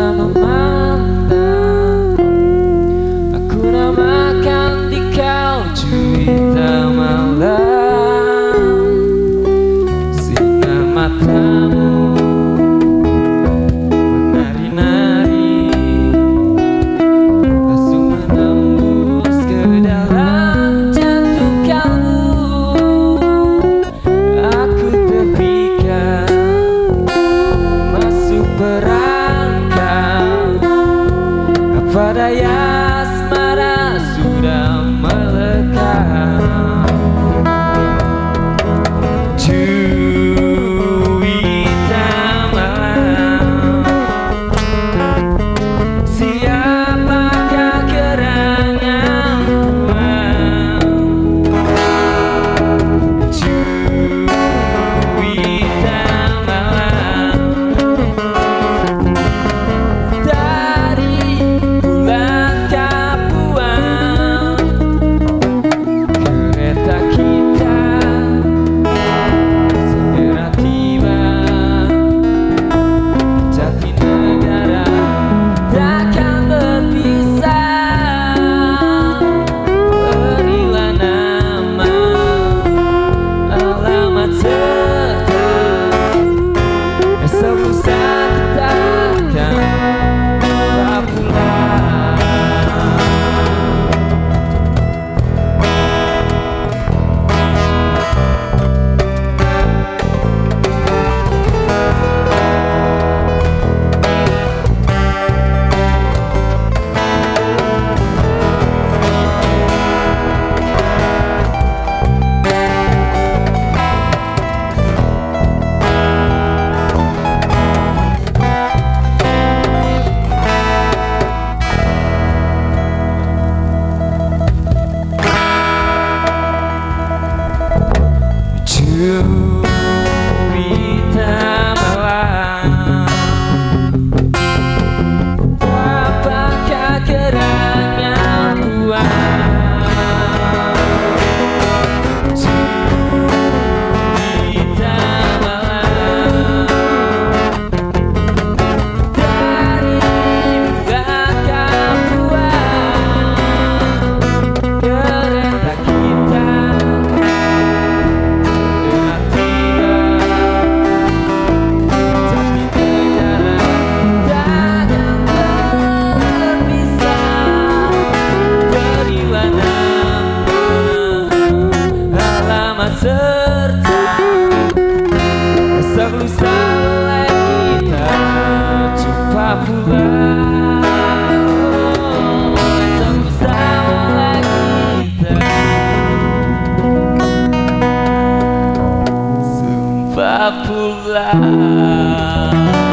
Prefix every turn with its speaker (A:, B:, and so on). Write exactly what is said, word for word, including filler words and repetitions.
A: memandang, aku namakan di kau cerita malam. Sinar matamu menari-nari, langsung menembus ke dalam jantung kalbu. Aku terpikat masuk perangkap, apa daya asmara sudah melekat. Cerita malam, siapakah gerangan buang? Cerita malam, dari bulan Kapuang, kereta kita segera tiba. Jatinegara takkan berpisah. Berilah nama, alamat serta esok lusa kita akan tak pulang. Cerita malam, apakah gerangan buang? Cerita malam, dari bulan Kapuang, kereta kita serta esok lusa mulai kita jumpa pulang. Esok lusa mulai kita jumpa pulang.